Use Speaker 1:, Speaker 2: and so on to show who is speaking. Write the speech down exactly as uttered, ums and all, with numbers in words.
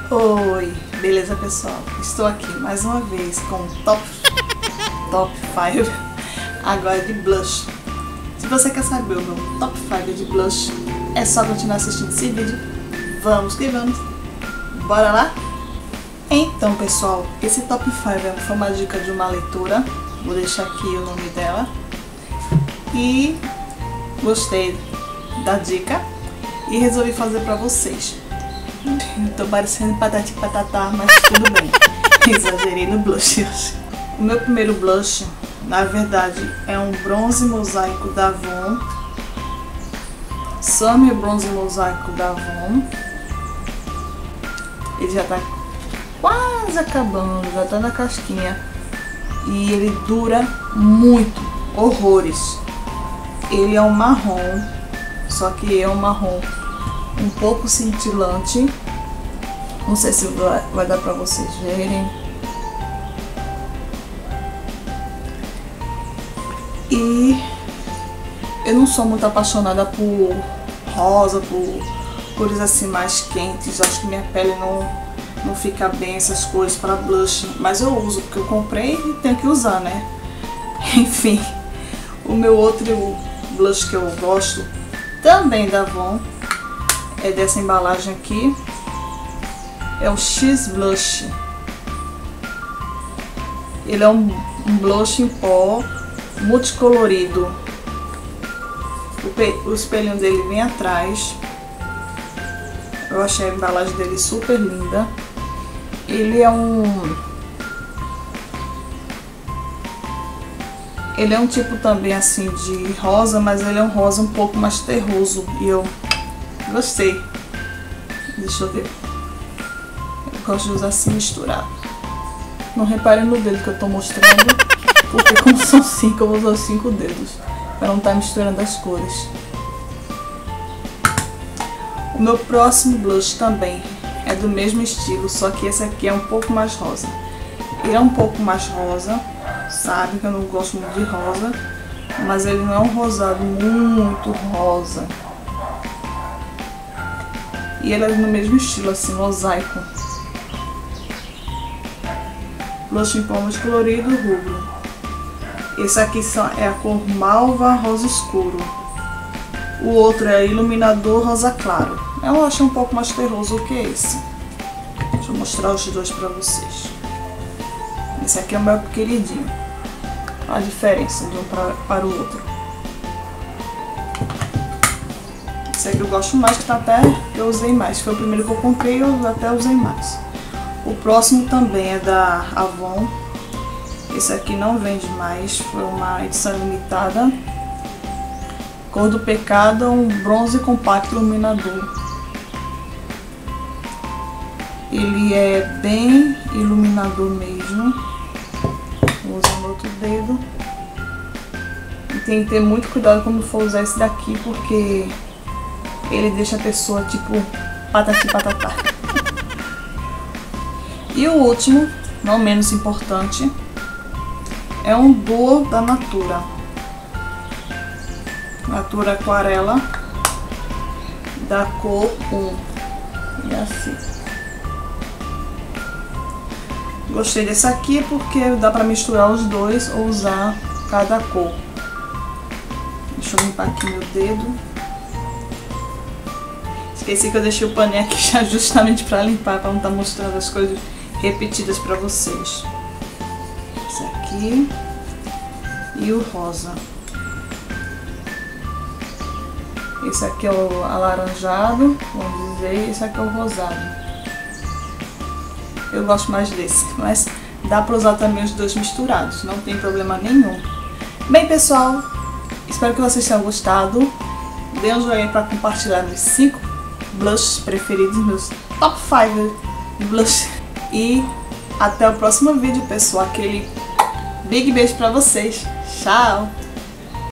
Speaker 1: Oi, beleza pessoal? Estou aqui mais uma vez com o top, top cinco agora de blush. Se você quer saber o meu top cinco de blush, é só continuar assistindo esse vídeo. Vamos que vamos! Bora lá? Então pessoal, esse top cinco foi uma dica de uma leitora. Vou deixar aqui o nome dela. E gostei da dica e resolvi fazer pra vocês. Tô parecendo patati patatá, mas tudo bem. Exagerei no blush hoje. O meu primeiro blush, na verdade, é um bronze mosaico da Avon. Summer Bronze Mosaico da Avon. Ele já tá quase acabando, já tá na casquinha. E ele dura muito, horrores. Ele é um marrom, só que é um marrom um pouco cintilante. Não sei se vai, vai dar pra vocês verem. E eu não sou muito apaixonada por rosa, por cores assim mais quentes. Acho que minha pele não, não fica bem essas cores para blush. Mas eu uso porque eu comprei e tenho que usar, né? Enfim, o meu outro blush que eu gosto, também da Avon, é dessa embalagem aqui. É o X Blush. Ele é um, um blush em pó multicolorido. O, pe, o espelhinho dele vem atrás. Eu achei a embalagem dele super linda. Ele é um... Ele é um tipo também assim de rosa, mas ele é um rosa um pouco mais terroso. E eu gostei. Deixa eu ver. Eu gosto de usar assim misturado. Não reparem no dedo que eu tô mostrando, porque como são cinco, eu vou usar os cinco dedos, para não estar misturando as cores. O meu próximo blush também é do mesmo estilo, só que esse aqui é um pouco mais rosa. Ele é um pouco mais rosa, sabe que eu não gosto muito de rosa, mas ele não é um rosado muito rosa. E ele é no mesmo estilo, assim, mosaico. Blush em pó colorido rubro. Esse aqui é a cor malva rosa escuro. O outro é iluminador rosa claro. Eu acho um pouco mais terroso que esse. Deixa eu mostrar os dois pra vocês. Esse aqui é o meu queridinho. A diferença de um pra, para o outro. Esse aqui eu gosto mais, que tá até eu usei mais. Foi o primeiro que eu comprei e eu até usei mais. O próximo também é da Avon. Esse aqui não vende mais, foi uma edição limitada. Cor do pecado, um bronze compacto iluminador. Ele é bem iluminador mesmo. Vou usar o outro dedo. E tem que ter muito cuidado quando for usar esse daqui, porque ele deixa a pessoa tipo patati patatá. E o último, não menos importante, é um duo da Natura. Natura Aquarela, da cor um. E assim. Gostei desse aqui porque dá pra misturar os dois ou usar cada cor. Deixa eu limpar aqui meu dedo. Esqueci que eu deixei o paninho aqui já justamente pra limpar, pra não estar mostrando as coisas repetidas pra vocês. Esse aqui e o rosa. Esse aqui é o alaranjado, vamos dizer, esse aqui é o rosado. Eu gosto mais desse, mas dá pra usar também os dois misturados, não tem problema nenhum. Bem pessoal, espero que vocês tenham gostado. Dê um joinha pra compartilhar meus cinco blushes preferidos, meus top cinco blushes. E até o próximo vídeo, pessoal. Aquele big beijo pra vocês. Tchau!